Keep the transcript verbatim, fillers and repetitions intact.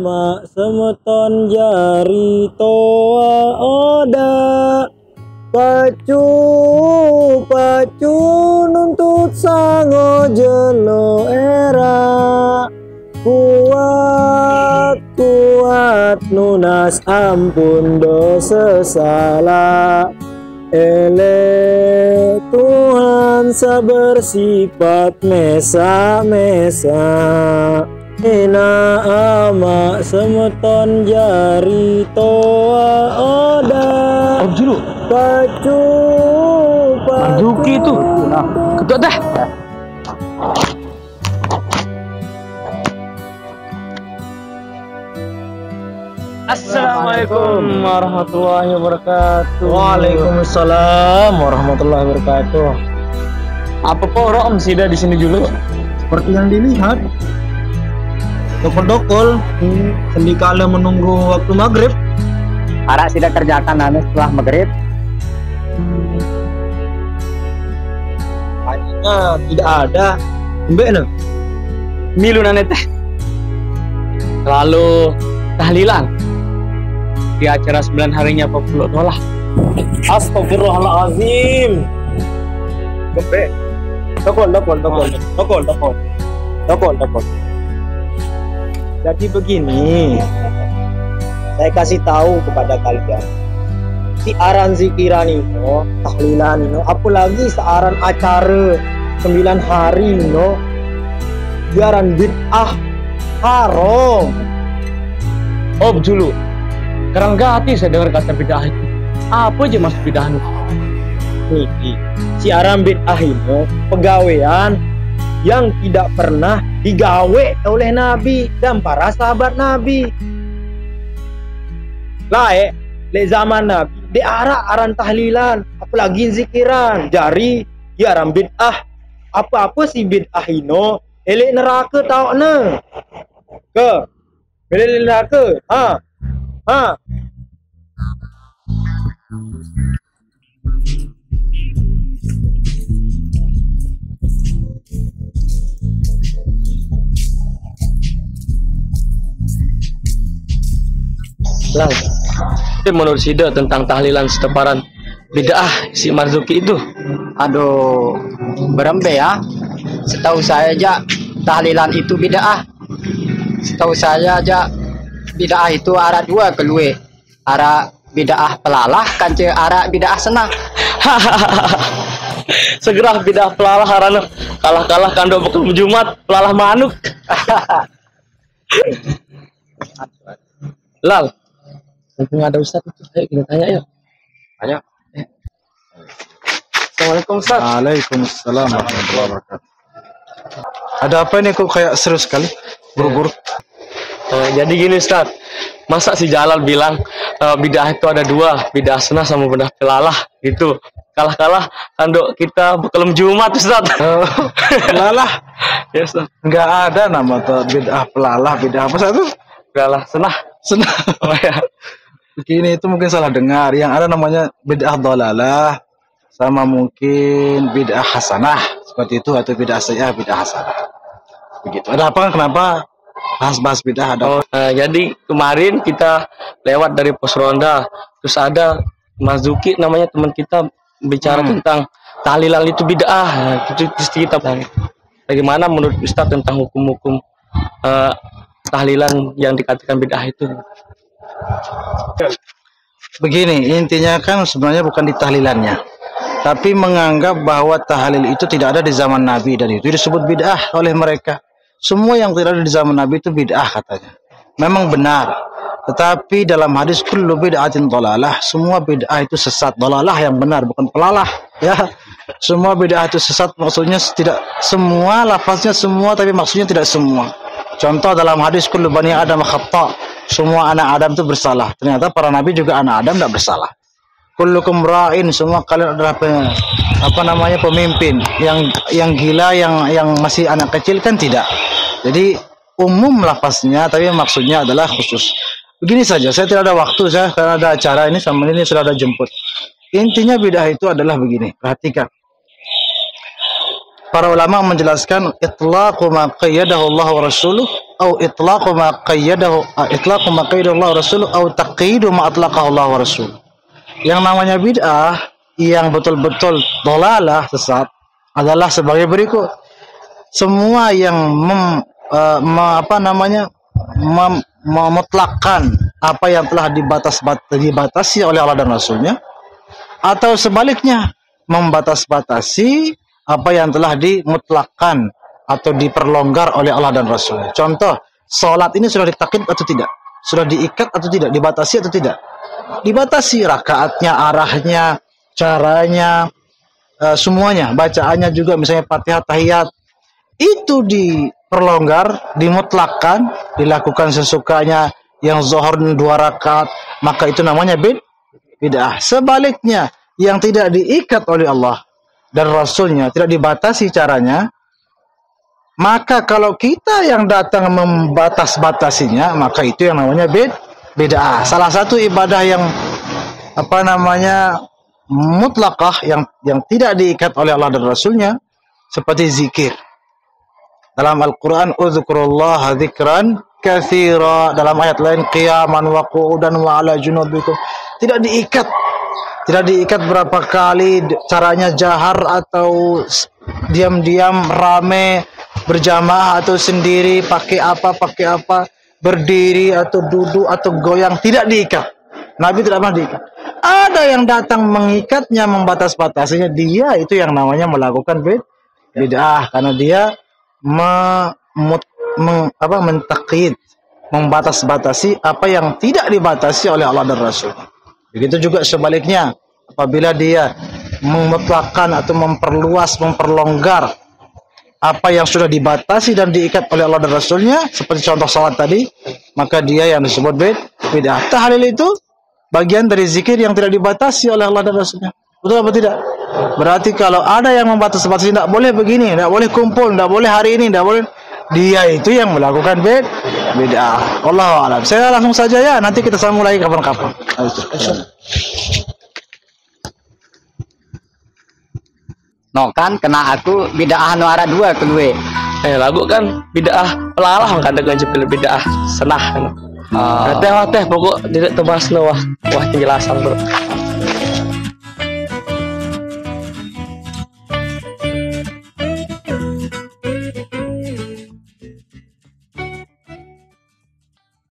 ama semeton jari toa oda pacu pacu nuntut sango jelo era kuat kuat nunas ampun dosa salah ele Tuhan sabersifat mesa mesa ina ama semeton jari toa oda Om Julu pacu pacu Marzuki itu nah ketua dah Assalamualaikum warahmatullahi wabarakatuh. Waalaikumsalam warahmatullahi wabarakatuh. Apa poro Om Sida di sini dulu? Seperti yang dilihat, dokol-dokol hmm, sendikala menunggu waktu maghrib. Arak sudah kerjakan anu setelah maghrib. Akhirnya tidak ada. Mbak no? milu nane teh lalu tahlilan di acara sembilan harinya Papua Tolah. Astagfirullahalazim. Gempe. Dokol, dokol, dokol, dokol, dokol, dokol, dokol. Jadi begini, saya kasih tahu kepada kalian, si aran zikiran itu, tahlilan itu, apalagi searan acara sembilan hari itu, biaran bid'ah haram. Om Julu karang gati saya dengar kata bid'ah itu. Apa aja mas bid'ah itu? Nih, si aran bid'ah itu pegawaian yang tidak pernah digawe oleh Nabi dan para sahabat Nabi. Lae, le zaman Nabi, di arah aran tahlilan, apalagi zikiran, jari, ya aran bid'ah. Apa-apa si bid'ah ino, elek neraka tau ne. Ke, elek neraka, ha, ha. Lang, menurut Sida tentang tahlilan seteparan bid'ah si Marzuki itu? Aduh, berembe ya. Setahu saya aja tahlilan itu bid'ah. Setahu saya aja bid'ah itu arah dua keluar. Arah bid'ah pelalah kan ce arah bid'ah senang. Segera bid'ah pelalah harana kalah-kalah kando bekal Jumat pelalah manuk. Lal, mumpung ada Ustaz itu, ayo kita tanya yuk. Ayo. Eh. Assalamualaikum Ustaz. Waalaikumsalam warahmatullahi wabarakatuh. Ada apa ini kok kayak seru sekali? Buru-buru. Oh, jadi gini Ustaz, masa si Jalal bilang uh, bid'ah itu ada dua, bid'ah senah sama bid'ah pelalah gitu. Kalah-kalah kando kita bekelem Jumat Ustaz. Oh, pelalah? Ya Ustaz. Enggak ada nama tuh bid'ah pelalah, bid'ah apa satu? Pelalah senah. Senah. Oh ya. Begini itu mungkin salah dengar. Yang ada namanya bid'ah dhalalah sama mungkin bid'ah hasanah seperti itu, atau bid'ah sayyi'ah, bid'ah hasanah. Begitu. Ada apa? Kenapa bahas-bahas bid'ah ada? Oh, nah, jadi kemarin kita lewat dari pos ronda, terus ada Marzuki namanya teman kita bicara hmm. tentang tahlilan itu bid'ah. Nah, itu kita tanya. Bagaimana menurut Ustaz tentang hukum-hukum uh, tahlilan yang dikatakan bid'ah itu? Begini, intinya kan sebenarnya bukan di tahlilannya, tapi menganggap bahwa tahlil itu tidak ada di zaman Nabi, dan itu disebut bid'ah oleh mereka. Semua yang tidak ada di zaman Nabi itu bid'ah katanya. Memang benar, tetapi dalam hadis kullu bid'atin dhalalah, semua bid'ah itu sesat. Dhalalah yang benar, bukan pelalah ya. Semua bid'ah itu sesat, maksudnya tidak semua, lafaznya semua tapi maksudnya tidak semua. Contoh dalam hadis kullu bani adam khata', semua anak Adam itu bersalah. Ternyata para nabi juga anak Adam tidak bersalah. Kullukum ra'in, semua kalian adalah pe, apa namanya pemimpin. Yang yang gila, yang yang masih anak kecil kan tidak. Jadi umum lafaznya, tapi maksudnya adalah khusus. Begini saja, saya tidak ada waktu, saya karena ada acara ini sama ini sudah ada jemput. Intinya bid'ah itu adalah begini, perhatikan. para ulama menjelaskan itlaqu ma qayyadahu Allah wa rasuluh atau itlaqu ma qayyadahu itlaqu ma qayyadahu Allah wa rasuluh atau taqyidu ma atlaqahu Allah wa rasuluh. Yang namanya bid'ah yang betul-betul dolalah, sesat, adalah sebagai berikut. Semua yang mem, uh, me, apa namanya mem, memutlakkan apa yang telah dibatas dibatasi oleh Allah dan Rasulnya, atau sebaliknya membatas-batasi apa yang telah dimutlakkan atau diperlonggar oleh Allah dan Rasulnya. Contoh, sholat ini sudah ditakkid atau tidak? Sudah diikat atau tidak? Dibatasi atau tidak? Dibatasi, rakaatnya, arahnya, caranya, uh, semuanya, bacaannya juga, misalnya Fatihah, tahiyat, itu diperlonggar, dimutlakkan, dilakukan sesukanya, yang zuhur dua rakaat, maka itu namanya bid bid'ah. Sebaliknya, yang tidak diikat oleh Allah dan Rasulnya, tidak dibatasi caranya, maka kalau kita yang datang membatas-batasinya, maka itu yang namanya bid bid'ah. Salah satu ibadah yang apa namanya mutlakah, yang yang tidak diikat oleh Allah dan Rasulnya, seperti zikir. Dalam Al-Quran, udzkurullaha dzikran katsira. Dalam ayat lain, qiyaman wa qu'udan wa ala junubikum. Tidak diikat. Tidak diikat berapa kali, caranya jahar atau diam-diam, rame, berjamaah atau sendiri, pakai apa, pakai apa, berdiri atau duduk atau goyang, tidak diikat. Nabi tidak pernah diikat. Ada yang datang mengikatnya, membatas-batasinya, dia itu yang namanya melakukan bid'ah, karena dia me, mut, meng, apa, mentaqid, membatas-batasi apa yang tidak dibatasi oleh Allah dan Rasul. Begitu juga sebaliknya, apabila dia memutlakkan atau memperluas, memperlonggar apa yang sudah dibatasi dan diikat oleh Allah dan Rasulnya, seperti contoh salat tadi, maka dia yang disebut bid'ah. Tahlil itu bagian dari zikir yang tidak dibatasi oleh Allah dan Rasulnya. Betul apa tidak? Berarti kalau ada yang membatasi-batasi, tidak boleh begini, tidak boleh kumpul, tidak boleh hari ini, tidak boleh, dia itu yang melakukan bid'ah. Wallahu a'lam. Saya langsung saja ya, nanti kita sambung lagi kapan-kapan. No kan kena aku bid'ah nu ara dua keluwe. Eh lagu kan bid'ah pelalah kan dengan jepil bid'ah senah kan. Uh, teh teh pokok tidak tebas wah wah penjelasan bro.